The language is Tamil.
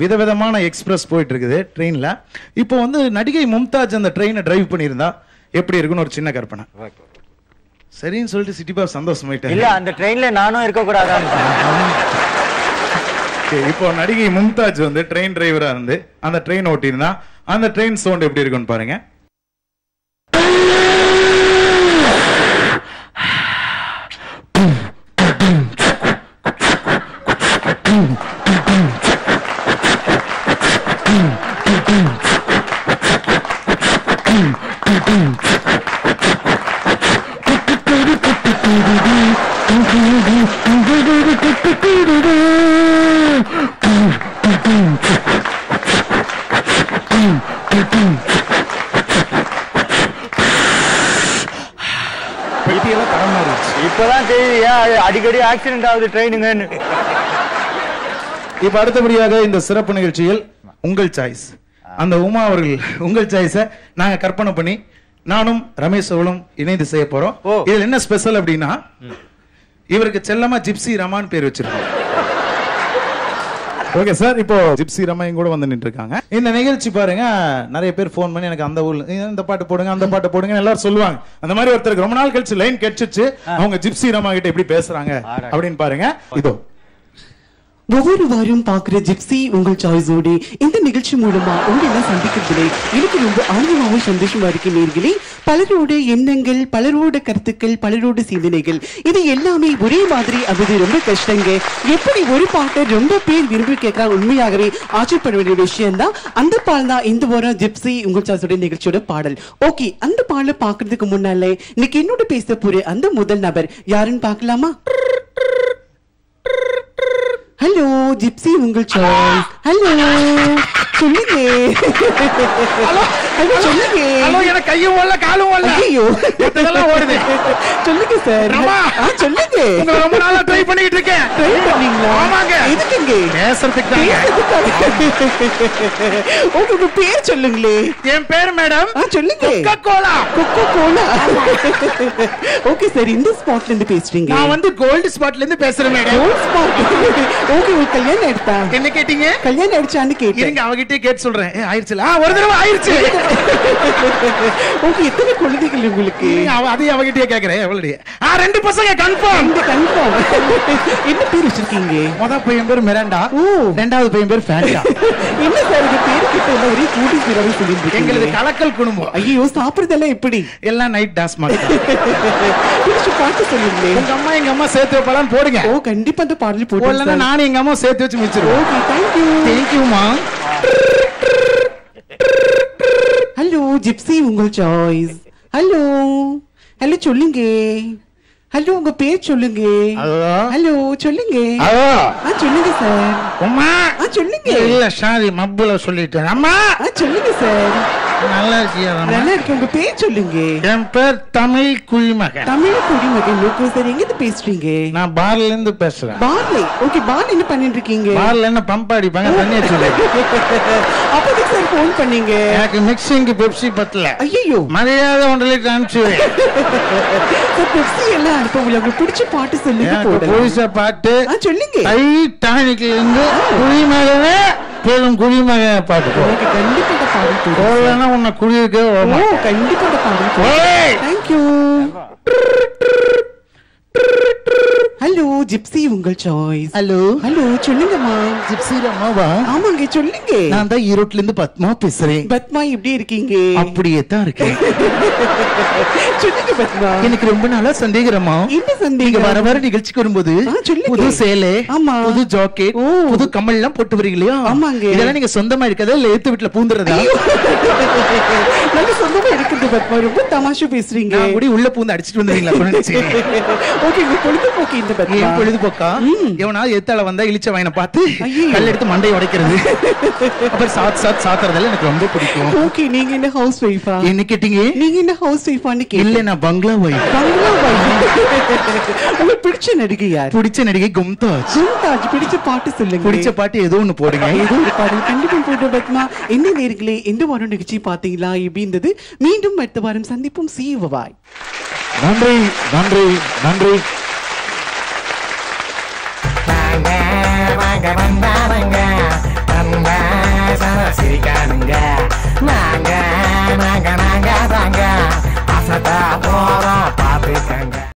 விதவிதமான எக்ஸ்பிரஸ் போயிட்டு இருக்குது ட்ரெயின்ல. இப்போ வந்து நடிகை மும்தாஜ் அந்த ட்ரெயினை டிரைவ் பண்ணியிருந்தா எப்படி இருக்குன்னு ஒரு சின்ன கற்பனை. சரின்னு சொல்லிட்டு சிட்டி பாஸ் சந்தோஷமாயிட்டேன். இல்ல அந்த ட்ரெயின்ல நானும் இருக்க கூடாதான். இப்போ நடிகை மும்தாஜ் வந்து ட்ரெயின் டிரைவரா இருந்து அந்த ட்ரெயின் ஓட்டியிருந்தா அந்த ட்ரெயின் சவுண்ட் எப்படி இருக்குன்னு பாருங்க. இப்பதான் தெரியுது அடிக்கடி ஆக்சிடென்ட் ஆகுது ட்ரெயினுங்கன்னு. இப்ப அடுத்தபடியாக இந்த சிறப்பு நிகழ்ச்சியில் உங்கள் சாய்ஸ், அந்த உமா அவர்கள் உங்கள் சாய்ஸ நாங்க கற்பனை பண்ணி நானும் ரமேஷ் அவளும் இணைந்து செய்ய போறோம். இதுல என்ன ஸ்பெஷல் அப்படின்னா இவருக்கு செல்லமா ஜிப்சி ரமான் பேர் வச்சிருக்கோம். ஓகே சார், இப்போ ஜிப்சி ரமையும் கூட வந்து நின்று இருக்காங்க. இந்த நிகழ்ச்சி பாருங்க, நிறைய பேர் போன் பண்ணி எனக்கு அந்த ஊர்ல இந்த பாட்டு போடுங்க அந்த பாட்டு போடுங்க எல்லாரும் சொல்லுவாங்க. அந்த மாதிரி ஒருத்தருக்கு ரொம்ப நாள் கழிச்சு லைன் கிடைச்சிச்சு, அவங்க ஜிப்சி ரமா கிட்ட எப்படி பேசுறாங்க அப்படின்னு பாருங்க. இதோ ஒவ்வொரு வாரம் பாக்குற ஜிப்சி உங்கள் சாய்ஸோடு இந்த நிகழ்ச்சி மூலமா உங்களை சந்திக்கிறதுலே எனக்கு ரொம்ப ஆர்வமாகவும் சந்தோஷமா இருக்கு நேர்களே. பலரோட எண்ணங்கள், பலரோட கருத்துக்கள், பலரோட சிந்தனைகள் இது எல்லாமே ஒரே மாதிரி. அது ரொம்ப கஷ்டங்க. எப்படி ஒரு பாட்டை ரொம்ப பேர் விரும்பி கேட்கறாங்க, உண்மையாகவே ஆச்சரியப்பட வேண்டிய விஷயம் தான். அந்த பாடல் தான் இந்த வாரம் ஜிப்சி உங்கள் சாய்ஸோட நிகழ்ச்சியோட பாடல். ஓகே, அந்த பாடலை பாக்குறதுக்கு முன்னாலே இன்னைக்கு என்னோட பேச போற அந்த முதல் நபர் யாருன்னு பாக்கலாமா? ஹலோ ஜிப்சி உங்கள் சாய்ஸ். ஹலோ சொல்லுங்க. ஹலோ சொல்லுங்க. ஹலோ, எனக்கு கையும் ஓடல காலும் ஓடல. ஐயோ இதெல்லாம் ஓடுது. சொல்லுங்க சார். சொல்லுங்க. உங்க ரொம்ப நாளா ட்ரை பண்ணிட்டு இருக்கேன். ட்ரை பண்ணீங்களா? ஆமாங்க. எதுக்குங்க? பேசுறதுக்கு தான். உங்க பேர் சொல்லுங்களே. என் பேர் மேடம் சொல்லுங்க. Coca Cola. Coca Cola. Okay sir, இந்த ஸ்பாட்ல இருந்து பேசுறீங்க? நான் வந்து கோல்ட் ஸ்பாட்ல இருந்து பேசுறேன் மேடம். Gold spot. ஓகே, உங்க கல்யாணம் ஆயிடுச்சா? என்ன கேட்டீங்க? கல்யாணம் ஆயிடுச்சான்னு கேட்டேன். இருங்க அவகிட்டே கேட்டு சொல்றேன். ஆயிருச்சுல? ஒரு தடவை ஆயிருச்சு. ஓகே, எத்தனை குழந்தைகள் உங்களுக்கு? அதே அவகிட்டே கேக்குறேன். எவ்வளவு? 2 பசங்க கன்ஃபார்ம். கன்ஃபார்ம். என்ன பேர் வச்சிருக்கீங்க? முத பையன் பேர் மிராண்டா, ரெண்டாவது பையன் பேர் ஃபேண்டா. என்ன சார் உங்க பேரு கிட்ட எல்லாம் ஒரே கூட்டி பேராவே சொல்லிருக்கீங்க. எங்களுக்கு கலக்கல் குடும்பம். ஐயோ, சாப்பிடுறதெல்லாம் எப்படி? எல்லாம் நைட் டாஸ் மாதிரி. பிடிச்ச பாட்டு சொல்லுங்க. உங்க அம்மா எங்க அம்மா சேர்த்து வைப்பாலாம் போடுங்க. ஓ கண்டிப்பா அந்த பாடல் போடுங்க. நானும் எங்க அம்மா சேர்த்து வச்சு மிச்சிருவோம். Okay, thank you. Thank you மா. ஹலோ ஜிப்சி உங்கள் சாய்ஸ். ஹலோ ஹலோ சொல்லுங்க. ஹலோ உங்க பேர் சொல்லுங்க. ஹலோ சொல்லுங்க. சொல்லுங்க சார். அம்மா சொல்லுங்க. இல்ல சாரி மப்புல சொல்லிட்டேன். அம்மா சொல்லுங்க சார். நல்லா இருக்கியா? நல்லா இருக்கு. உங்க பேர் சொல்லுங்க. என் பேர் தமிழ் குடிமகன். தமிழ் குடிமகன். ஓகே சார், எங்க இருந்து பேசுறீங்க? நான் பார்ல இருந்து பேசுறேன். பார்ல? ஓகே, பார்ல என்ன பண்ணிட்டு இருக்கீங்க? பார்ல என்ன பம்ப் அடிப்பாங்க, தண்ணி வச்சுல. அப்படி சார் ஃபோன் பண்ணீங்க? எனக்கு மிக்சிங்க்கு பெப்சி பத்தல. ஐயோ, மரியாதை 1 லிட்டர் அனுப்பிச்சுவேன். பெப்சி எல்லாம் அனுப்ப உங்களுக்கு பிடிச்ச பாட்டு சொல்லுங்க. புதுசா பாட்டு சொல்லுங்க. டைட்டானிக்ல இருந்து குடிமகனே பெரும் குடிமகன் பாட்டு. கண்டிப்பா பாடல் போடலன்னா உன்னை குடியிருக்க. கண்டிப்பா பாடல். தேங்க்யூ. ஹலோ ஜிப்சி உங்கள் சாய்ஸ். ஹலோ ஹலோ சொல்லுங்கம்மா. ஜிப்சி ரமாவா? ஆமாங்க, சொல்லுங்க. நான் தான் ஈரோட்ல இருந்து பத்மா பேசுறேன். பத்மா எப்படி இருக்கீங்க? அப்படியே தான் இருக்கேன். சொல்லுங்க பத்மா. எனக்கு ரொம்ப நாளா சந்தேகமா. என்ன சந்தேகம்? வர வர நிகழ்ச்சிக்கு வரும்போது புது சேலை, புது ஜாக்கெட், புது கம்மல் எல்லாம் போட்டு வரீங்களா? ஆமாங்க. இதெல்லாம் நீங்க சொந்தமா இருக்கதா இல்ல ஏத்து வீட்டுல பூந்துறதா? நல்ல சொந்தமா இருக்குது பத்மா. ரொம்ப தமாஷா பேசுறீங்க. அப்படி உள்ள பூந்து அடிச்சிட்டு வந்தீங்களா? ஓகே, பொழுதுபோக்கு இந்த பத்மா. பொழுதுபோக்கா? எவனாவது எத்தால வந்தா இழிச்ச வாயினை பார்த்து கல் எடுத்து மண்டையை உடைக்கிறது, அப்புறம் சாத்துறதெல்லாம் எனக்கு ரொம்ப பிடிக்கும். ஓகே, நீங்க என்ன ஹவுஸ் வைஃபா? என்ன கேட்டீங்க? நீங்க என்ன ஹவுஸ் வைஃபான்னு கேட்டீங்க. இல்ல, நான் பங்களா வைஃப். பங்களா வைஃப். உங்களுக்கு பிடிச்ச நடிகை யார்? பிடிச்ச நடிகை கும்தாஜ். கும்தாஜ். பிடிச்ச பாட்டு சொல்லுங்க. பிடிச்ச பாட்டு ஏதோ ஒண்ணு போடுங்க. ஏதோ ஒரு பாடல் கண்டிப்பா போட்டு பத்மா. என்ன நேர்களே, இந்த வாரம் நிகழ்ச்சி பாத்தீங்களா எப்படி இருந்தது? மீண்டும் அடுத்த வாரம் சந்திப்போம். See you, bye. நன்றி நன்றி நன்றி. வாங்க வாங்க வந்தா வாங்க சிரிக்கானுங்க நாங்க